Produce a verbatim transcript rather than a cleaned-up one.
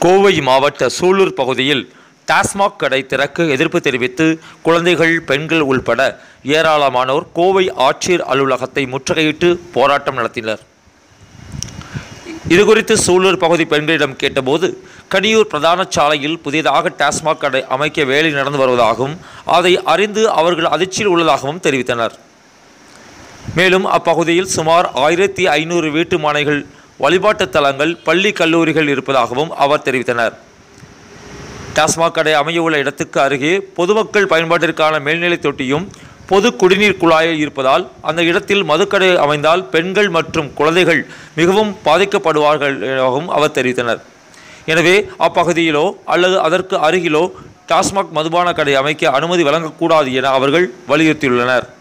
கோவை மாவட்ட சூலூர் பகுதியில் டாஸ்மாக் கடை திறக்க எதிர்ப்பு தெரிவித்து குழந்தைகள், பெண்கள் உள்பட ஏராளமானோர் கோவை ஆட்சியர் அலுவலகத்தை முற்றுகையிட்டு போராட்டம் நடத்தினர். இதுகுறித்து சூலூர் பகுதி பெண்களிடம் கேட்டபோது, கனியூர் பிரதான சாலையில் புதிதாக டாஸ்மாக் கடை அமைக்க வேலை நடந்து வருவதாகவும் அதை அறிந்து அவர்கள் அதிர்ச்சியில் உள்ளதாகவும் தெரிவித்தனர். மேலும் அப்பகுதியில் சுமார் ஆயிரத்தி ஐநூறு வீட்டு மனைகள், வழிபாட்டு தலங்கள், பள்ளி, கல்லூரிகள் இருப்பதாகவும் அவர் தெரிவித்தனர். டாஸ்மாக் கடை அமையவுள்ள இடத்துக்கு அருகே பொதுமக்கள் பயன்பாட்டிற்கான மேல்நிலை தொட்டியும் பொது குடிநீர் குழாயில் இருப்பதால் அந்த இடத்தில் மதுக்கடை அமைந்தால் பெண்கள் மற்றும் குழந்தைகள் மிகவும் பாதிக்கப்படுவார்கள் எனவும் அவர் தெரிவித்தனர். எனவே அப்பகுதியிலோ அல்லது அதற்கு அருகிலோ டாஸ்மாக் மதுபான கடை அமைக்க அனுமதி வழங்கக்கூடாது என அவர்கள் வலியுறுத்தியுள்ளனர்.